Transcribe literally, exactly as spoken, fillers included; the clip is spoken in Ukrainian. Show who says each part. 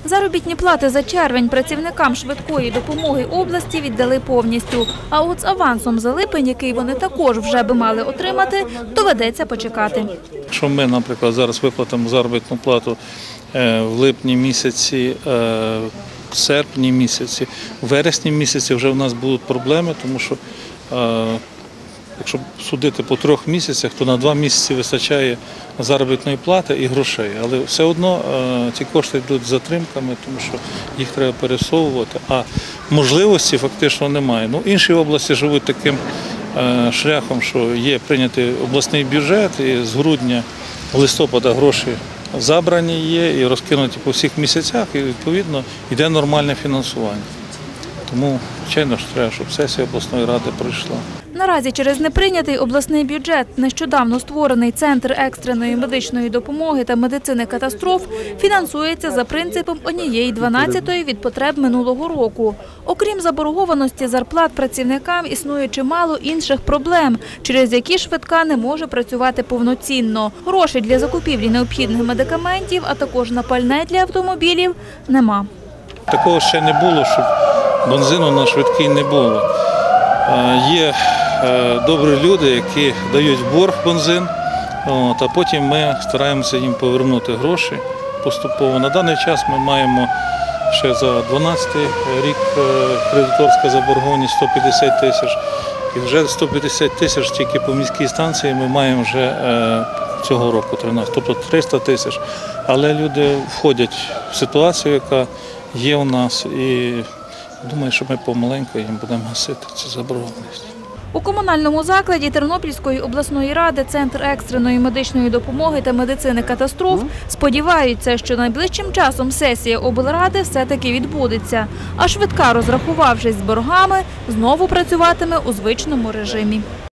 Speaker 1: Заробітні плати за червень працівникам швидкої допомоги області віддали повністю. А от з авансом за липень, який вони також вже би мали отримати, доведеться почекати.
Speaker 2: Якщо ми, наприклад, зараз виплатимо заробітну плату в липні місяці, в серпні місяці, в вересні місяці вже в нас будуть проблеми, тому що якщо судити по трьох місяцях, то на два місяці вистачає заробітної плати і грошей. Але все одно ці кошти йдуть з затримками, тому що їх треба пересовувати, а можливості фактично немає. Ну, інші області живуть таким шляхом, що є прийнятий обласний бюджет, і з грудня, листопада гроші забрані є і розкинуті по всіх місяцях, і відповідно йде нормальне фінансування. Тому, звичайно ж, треба, щоб сесія обласної ради пройшла.
Speaker 1: Наразі через неприйнятий обласний бюджет нещодавно створений Центр екстреної медичної допомоги та медицини катастроф фінансується за принципом однієї дванадцятої від потреб минулого року. Окрім заборгованості зарплат працівникам, існує чимало інших проблем, через які швидка не може працювати повноцінно. Грошей для закупівлі необхідних медикаментів, а також на пальне для автомобілів нема.
Speaker 2: Такого ще не було, щоб бензину на швидкий не було. Є добрі люди, які дають в борг бензин, а потім ми стараємося їм повернути гроші поступово. На даний час ми маємо ще за дванадцятий рік кредиторська заборгованість сто п'ятдесят тисяч. І вже сто п'ятдесят тисяч тільки по міській станції ми маємо вже цього року, тринадцятого, тобто триста тисяч. Але люди входять в ситуацію, яка є у нас, і думаю, що ми помаленьку їм будемо гасити цю заборгованість.
Speaker 1: У комунальному закладі Тернопільської обласної ради Центр екстреної медичної допомоги та медицини катастроф сподіваються, що найближчим часом сесія облради все-таки відбудеться, а швидка, розрахувавшись з боргами, знову працюватиме у звичному режимі.